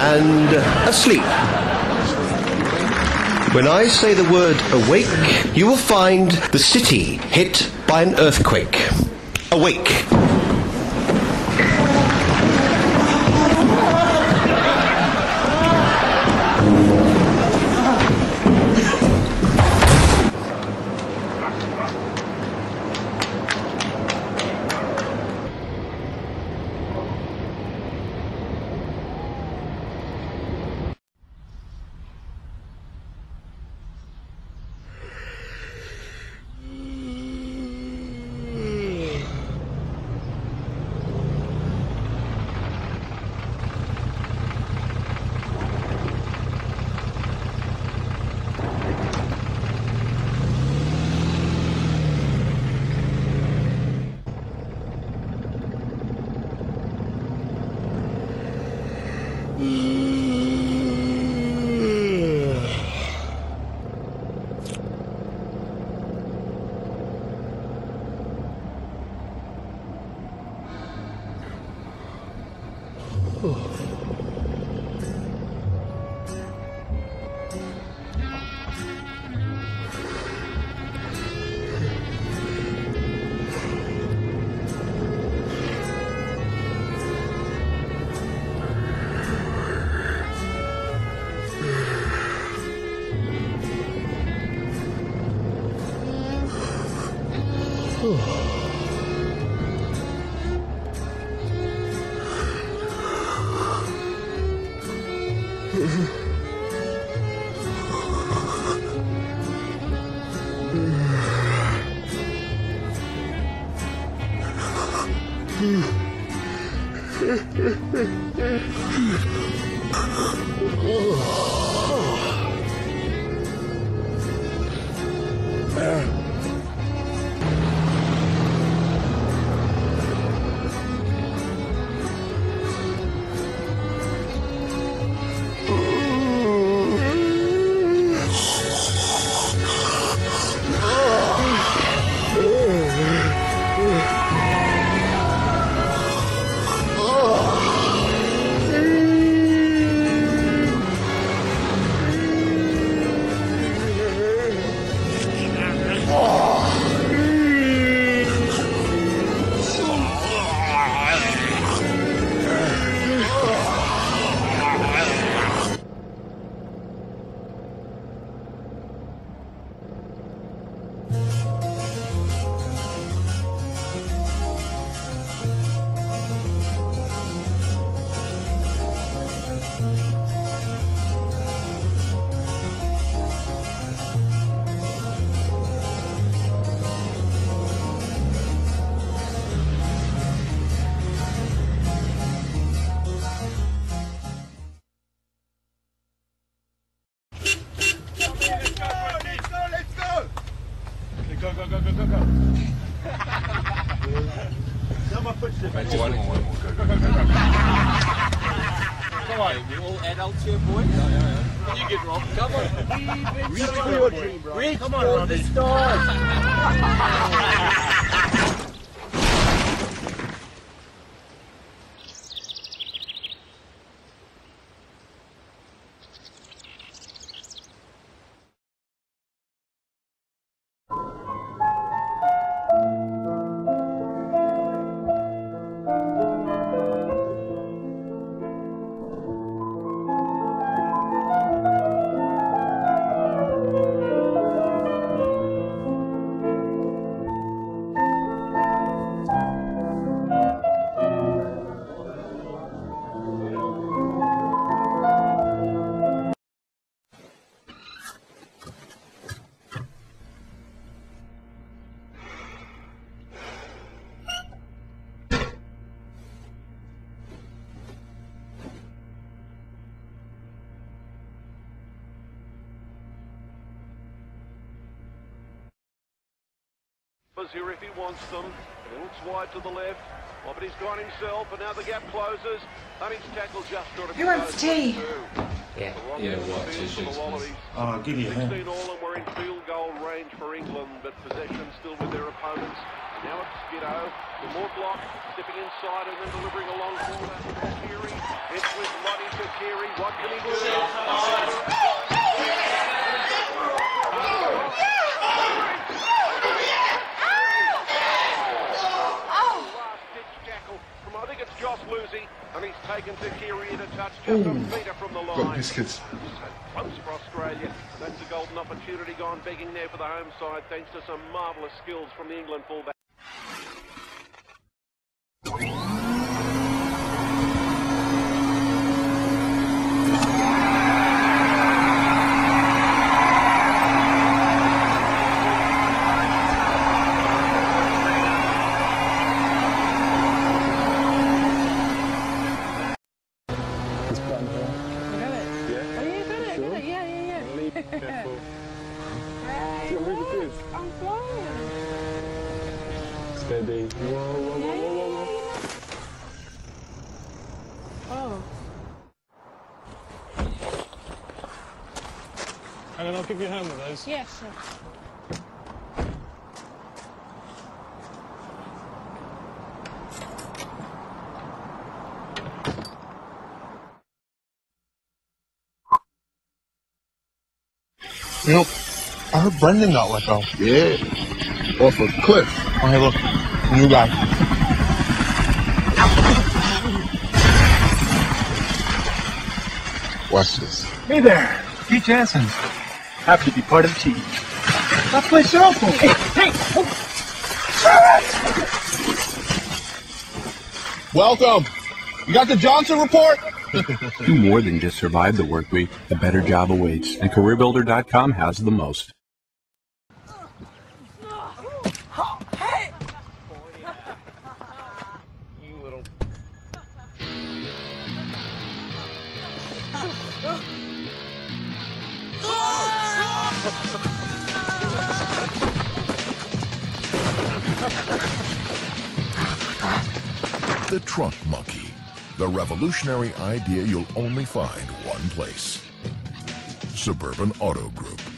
and asleep. When I say the word awake, you will find the city hit by an earthquake. Awake. Come on, you all adults here, boys. Can you get Rob? Come on. Reach for your dream, bro. Reach for the stars. Here if he wants them. He looks wide to the left. Oh, but he's gone himself, and now the gap closes. Hunting's tackle just got to be. Who wants tea? Yeah, what? Oh, give you a hand. 16 all, and we're in field goal range for England, but possession still with their opponents. Now it's Skiddo, the Mortlock, stepping inside and then delivering a long corner. Keary, it's with Lottie to Keary. What can he do? Last-ditch tackle from, I think it's Josh Lucy, and he's taken to Kiri to touch just a metre from the line. Got biscuits. So close for Australia. That's a golden opportunity gone begging there for the home side, thanks to some marvellous skills from the England fullback. I'm flying. Steady. Whoa, whoa, whoa, whoa, whoa. Oh. And then I'll give you a hand with those. Yeah, sure. You know, I heard Brendan got let go. Yeah. Off a cliff. Oh, hey, look. New guy. Watch this. Hey there, Pete Jansen. Happy to be part of the team. Let's play circle. Hey, Welcome. You got the Johnson report? Do more than just survive the work week. A better job awaits, and CareerBuilder.com has the most. The Trunk Monkey, the revolutionary idea you'll only find one place. Suburban Auto Group.